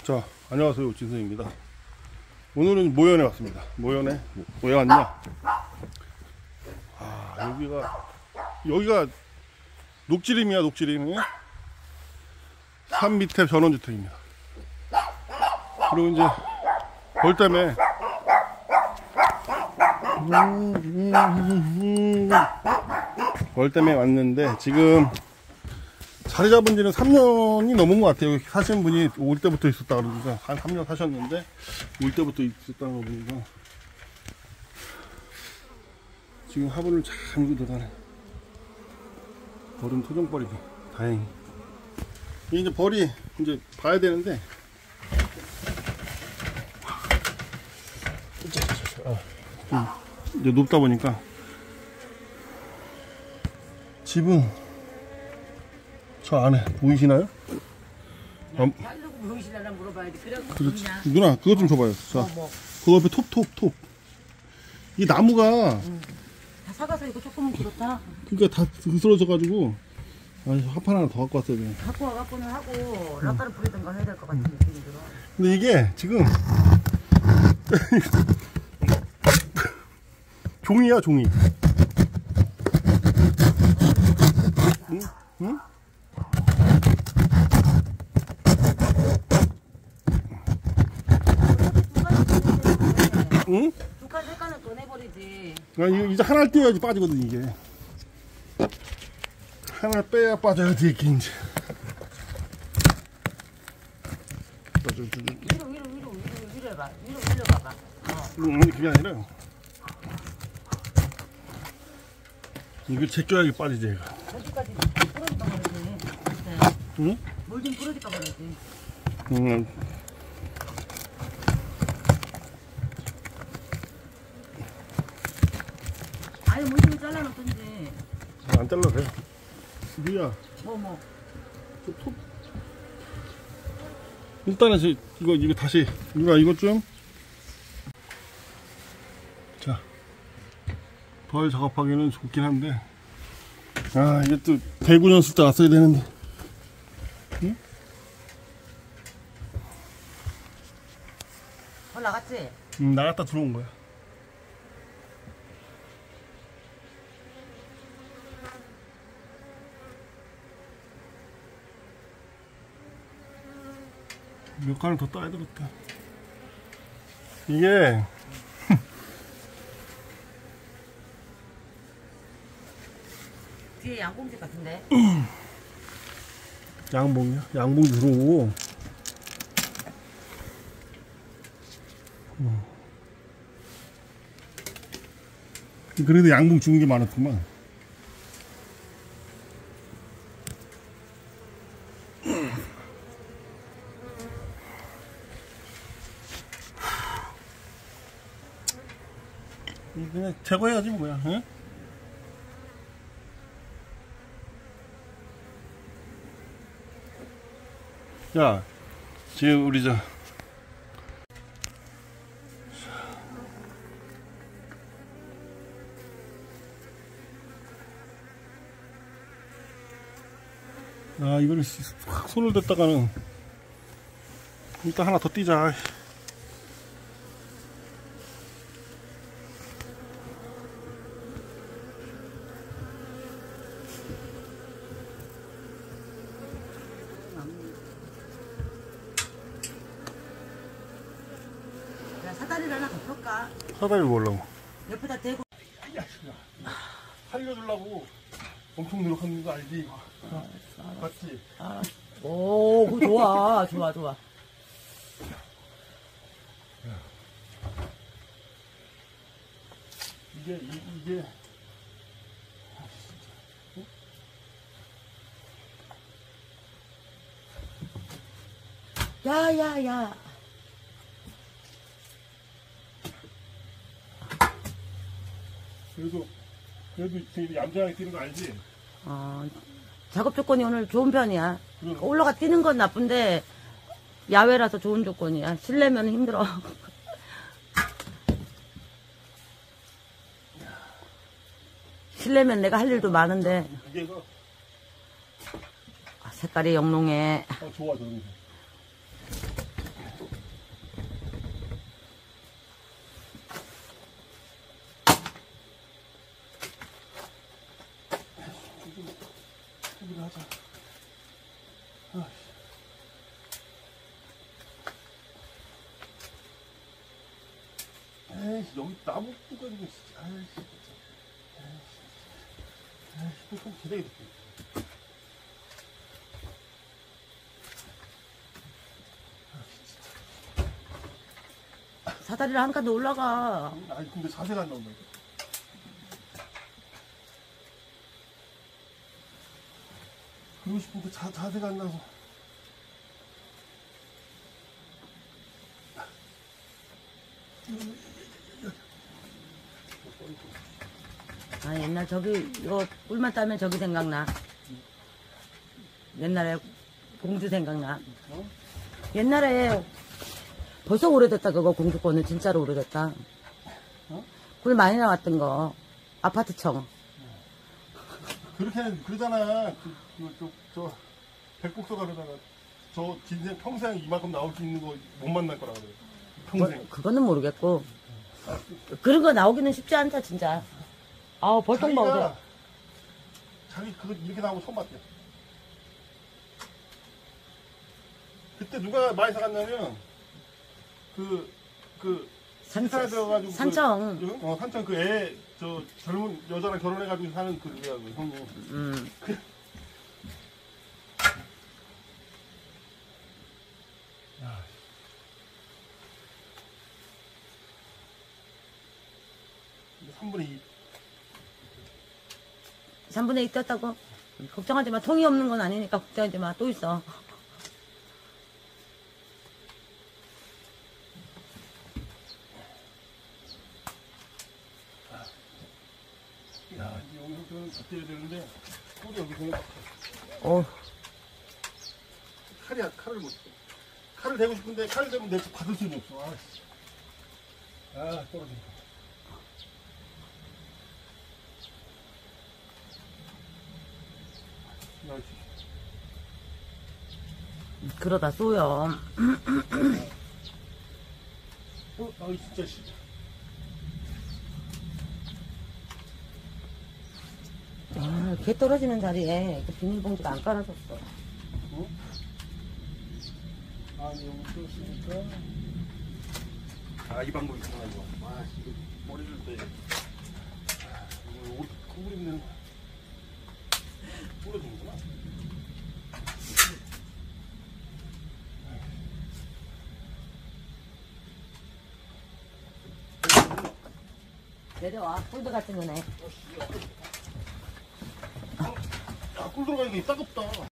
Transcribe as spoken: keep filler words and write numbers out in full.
자, 안녕하세요. 진성입니다. 오늘은 모연에 왔습니다. 모연에 왜 왔냐? 아, 여기가 여기가 녹지림이야. 녹지림이 산 밑에 전원주택입니다. 그리고 이제 벌 때문에 벌 때문에 왔는데 지금 자리 잡은 지는 삼 년이 넘은 것 같아요. 여기 사시는 분이 올 때부터 있었다 그러니까 한 삼 년 사셨는데 올 때부터 있었다는 거 보니까 지금 화분을 잘 밀고 들어가네. 벌은 토종벌이고 다행히. 이제 벌이 이제 봐야 되는데 이제 높다 보니까 집은 저 안에 보이시나요? 음. 자르고 보이시나 물어봐야지. 그렇지. 누나 그것 좀 줘봐요. 자, 어, 뭐. 그 옆에 톱 톱 톱. 이 나무가 음. 다 사가서 이거 조금은 그렇다. 그러니까 다 쓰러져 가지고 화판 하나 더 갖고 왔어야 돼. 갖고 와갖고는 하고 라따를 부리든가 해야 될 것 같은 음. 느낌이 들어. 근데 이게 지금 종이야 종이. 응? 응? 응? 두 칸, 세 칸을 더 내버리지. 아, 이제 하나를 떼어야지 빠지거든, 이게. 하나를 빼야 빠져야지, 이게 이제. 위로, 위로, 위로, 위로, 위로 해봐. 위로, 위로 가봐. 어. 응, 그게 아니라. 이걸 제껴야지 빠지지, 얘가. 어디까지 부러질까 말이지. 응? 뭘 좀 부러질까 말이지. 응. 아니, 뭘 좀 잘라놓던지. 안 잘라도 돼. 미야. 뭐, 뭐. 저 톱. 일단은 저, 이거, 이거 다시. 누가 이것 좀. 자. 벌 작업하기는 좋긴 한데. 아, 이게 또 대구년 쓸 때 왔어야 되는데. 응? 벌 나갔지? 응, 나갔다 들어온 거야. 몇 칸을 더 따야 되겠다. 이게 뒤에 양봉지 같은데? 양봉이야? 양봉 들어오고. 어. 그래도 양봉 주는 게 많았구만. 그냥 제거해야지 뭐야. 응? 야, 지금 우리 저 아, 이거를 확 손을 댔다가는 일단 하나 더 띄자. 야, 사다리를 하나 덮을까? 사다리 보려고. 옆에다 대고. 살려주려고 엄청 노력하는 거 알지? 아, 맞지? 아, 오, 그거 좋아, 좋아, 좋아. 이게, 이, 이게. 야, 야, 야. 그래도, 그래도 되게 얌전하게 뛰는 거 알지? 어, 작업 조건이 오늘 좋은 편이야. 그럼. 올라가 뛰는 건 나쁜데, 야외라서 좋은 조건이야. 실내면 힘들어. 실내면 내가 할 일도 많은데. 이게서 아, 색깔이 영롱해. 어, 좋아, 저런 게. 수비를 하자. 아, 에이, 여기 나무 뿌가지고, 진짜. 아이씨, 진짜. 에이씨, 에이씨, 또 기대해. 사다리를 한 칸 더 올라가. 아니, 근데 자세가 안 나온다. 그러고 싶은데 자, 자세가 안 나서. 아, 옛날 저기, 이거 꿀만 따면 저기 생각나. 옛날에 공주 생각나. 어? 옛날에 벌써 오래됐다, 그거 공주권은. 진짜로 오래됐다. 어? 꿀 많이 나왔던 거. 아파트청. 그렇게, 그러잖아. 그, 그, 저, 저, 백곡서가 그러잖아. 저, 인생 평생 이만큼 나올 수 있는 거 못 만날 거라 그래. 평생. 뭐, 그거는 모르겠고. 그런 거 나오기는 쉽지 않다, 진짜. 아우, 벌떡 먹어. 자기가, 자기 그거 이렇게 나오고 처음 봤대. 그때 누가 많이 사갔냐면, 그, 그, 산- 산에 들어가지고. 산청. 그, 어, 산청 그 애, 저, 젊은 여자랑 결혼해가지고 사는 그, 누구야, 그 형님. 음. 삼분의 이. 삼분의 이 떴다고? 걱정하지 마. 통이 없는 건 아니니까 걱정하지 마. 또 있어. 야, 이제 여기서부터는 다 떼야 되는데, 꿀이 여기 그냥 막 어, 칼이, 칼을 못 대. 칼을 대고 싶은데, 칼을 대면 내가 받을 수는 없어. 아, 씨. 아, 떨어진다. 야, 씨. 그러다 쏘여. 어, 아, 진짜, 씨. 아, 개 떨어지는 자리에 그 비닐봉지가 안 깔아줬어. 어? 아니, 여기 또 있으니까. 아, 이 방법이 있구나, 이거. 아, 이거 머리를 대. 아, 이거 옷, 구부리 있는. 뿌려주는구나. 내려와. 꿀도 같은 거네. 야, 꿀 들어가니까 따갑다.